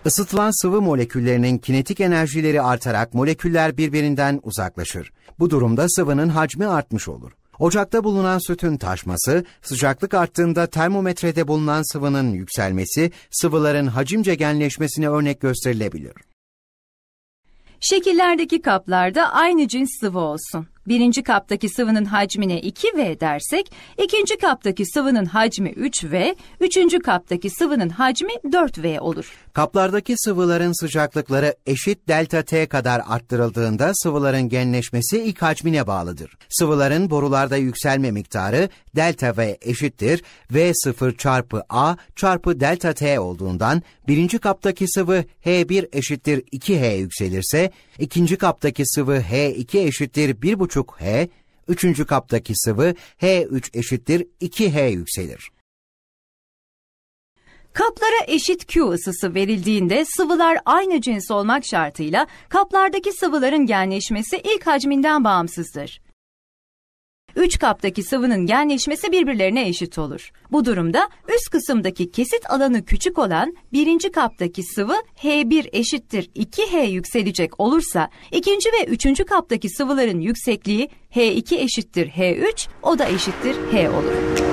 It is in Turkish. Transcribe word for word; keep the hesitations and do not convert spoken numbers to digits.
Isıtılan sıvı moleküllerinin kinetik enerjileri artarak moleküller birbirinden uzaklaşır. Bu durumda sıvının hacmi artmış olur. Ocakta bulunan sütün taşması, sıcaklık arttığında termometrede bulunan sıvının yükselmesi, sıvıların hacimce genleşmesine örnek gösterilebilir. Şekillerdeki kaplarda aynı cins sıvı olsun. Birinci kaptaki sıvının hacmine iki V dersek, ikinci kaptaki sıvının hacmi üç V, üçüncü kaptaki sıvının hacmi dört V olur. Kaplardaki sıvıların sıcaklıkları eşit delta T kadar arttırıldığında sıvıların genleşmesi ilk hacmine bağlıdır. Sıvıların borularda yükselme miktarı delta V eşittir V sıfır çarpı A çarpı delta T olduğundan birinci kaptaki sıvı H bir eşittir iki H yükselirse, ikinci kaptaki sıvı H iki eşittir bir buçuk H, üçüncü kaptaki sıvı H üç eşittir iki H yükselir. Kaplara eşit Q ısısı verildiğinde sıvılar aynı cins olmak şartıyla kaplardaki sıvıların genleşmesi ilk hacminden bağımsızdır. Üç kaptaki sıvının genleşmesi birbirlerine eşit olur. Bu durumda üst kısımdaki kesit alanı küçük olan birinci kaptaki sıvı H bir eşittir iki H yükselecek olursa, ikinci ve üçüncü kaptaki sıvıların yüksekliği H iki eşittir H üç, o da eşittir H olur.